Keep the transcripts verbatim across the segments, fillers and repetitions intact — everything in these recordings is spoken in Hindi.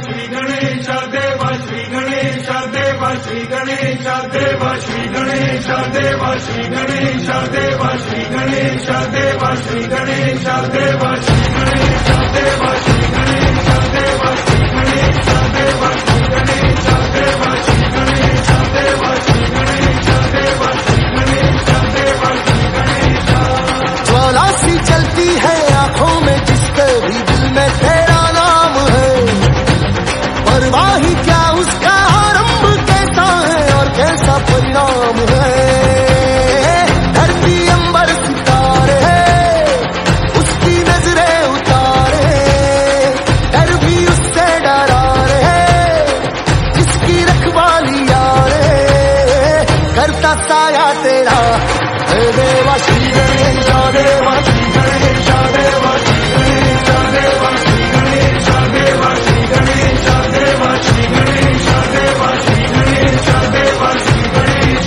श्री गणेश देवा श्री गणेश देवा श्री गणेश देवा श्री गणेश देवा श्री गणेश देवा श्री गणेश देवा श्री गणेश देवा श्री गणेश देवा श्री गणेश देवा श्री गणेश देवा श्री गणेश देवा श्री गणेश देवा श्री गणेश देवा श्री गणेश देवा श्री गणेश। ज्वाला सी चलती है आंखों में जिसके भी दिल में तेरा नाम है, परवाही क्या उसका आरंभ कैसा है और कैसा परिणाम है। धरती अंबर सितारे उसकी नजरें उतारे, डर भी उससे डरा रे जिसकी रखवाली यारे करता साया तेरा। देवा श्री गणेश देवा श्री गणेश देवा श्री गणेश देवा श्री गणेश देवा श्री गणेश देवा श्री गणेश देवा श्री गणेश देवा श्री गणेश।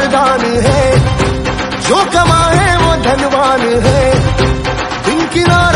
जो कमाए वो धनवान है, दिन किनारे